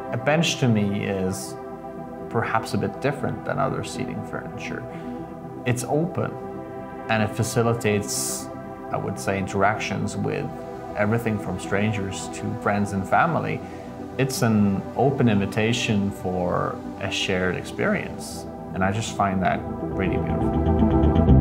A bench to me is perhaps a bit different than other seating furniture. It's open and it facilitates, I would say, interactions with everything from strangers to friends and family. It's an open invitation for a shared experience, and I just find that really beautiful.